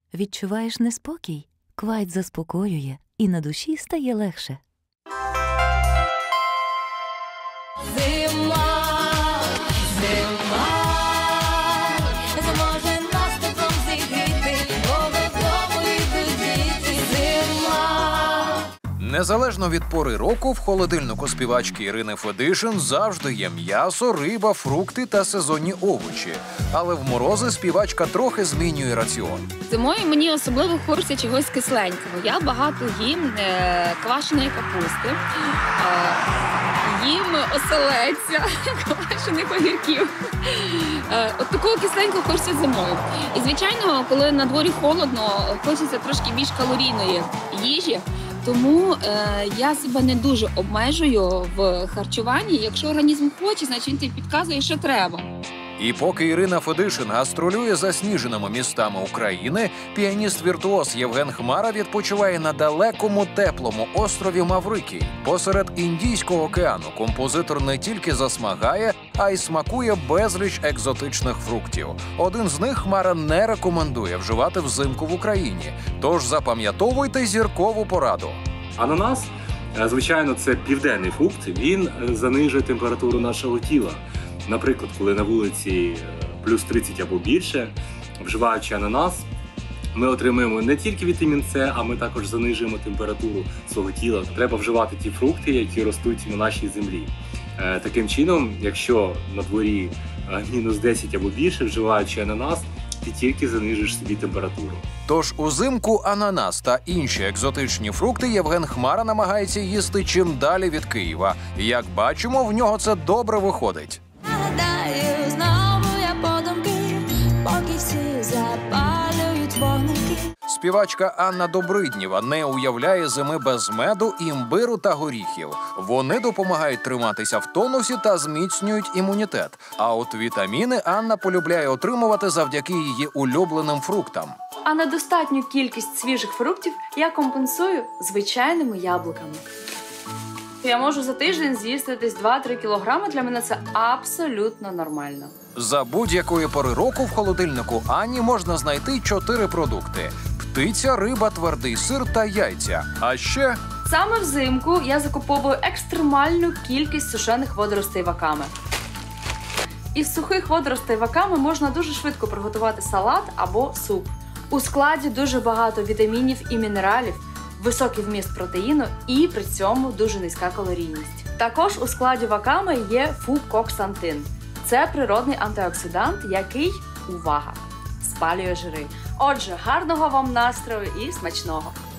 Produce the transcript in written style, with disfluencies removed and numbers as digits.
Відчуваєш неспокій? Квайт заспокоює, і на душі стає легше. Зима, зима, зможе нас теплом зігріти, бо додому йдуть діти. Зима. Незалежно від пори року, в холодильнику співачки Ірини Федишин завжди є м'ясо, риба, фрукти та сезонні овочі. Але в морози співачка трохи змінює раціон. Зимою мені особливо хочеться чогось кисленького. Я багато їм квашеної капусти, їм оселедця, квашених огірків. От такого кисленького хочеться зимою. І, звичайно, коли на дворі холодно, хочеться трошки більш калорійної їжі. Тому я себе не дуже обмежую в харчуванні. Якщо організм хоче, значить він тобі підказує, що треба. І поки Ірина Федишин гастролює засніженими містами України, піаніст-віртуоз Євген Хмара відпочиває на далекому теплому острові Маврикій. Посеред Індійського океану композитор не тільки засмагає, а й смакує безліч екзотичних фруктів. Один з них Хмара не рекомендує вживати взимку в Україні. Тож запам'ятовуйте зіркову пораду. Ананас, звичайно, це південний фрукт. Він занижує температуру нашого тіла. Наприклад, коли на вулиці плюс 30 або більше, вживаючи ананас, ми отримуємо не тільки вітамін С, а ми також занижуємо температуру свого тіла. Треба вживати ті фрукти, які ростуть на нашій землі. Таким чином, якщо на дворі мінус 10 або більше, вживаючи ананас, ти тільки занижуєш собі температуру. Тож узимку ананас та інші екзотичні фрукти Євген Хмара намагається їсти чим далі від Києва. Як бачимо, в нього це добре виходить. Гадаю, знову я подумки, поки всі запалюють вогники. Співачка Анна Добриднєва не уявляє зими без меду, імбиру та горіхів. Вони допомагають триматися в тонусі та зміцнюють імунітет. А от вітаміни Анна полюбляє отримувати завдяки її улюбленим фруктам. А недостатню кількість свіжих фруктів я компенсую звичайними яблуками. Я можу за тиждень з'їсти десь 2-3 кілограми, для мене це абсолютно нормально. За будь-якої пори року в холодильнику Анні можна знайти 4 продукти – птиця, риба, твердий сир та яйця. А ще… Саме взимку я закуповую екстремальну кількість сушених водоростей ваками. Із сухих водоростей ваками можна дуже швидко приготувати салат або суп. У складі дуже багато вітамінів і мінералів, високий вміст протеїну і при цьому дуже низька калорійність. Також у складі ваками є фукоксантин. Це природний антиоксидант, який, увага, спалює жири. Отже, гарного вам настрою і смачного!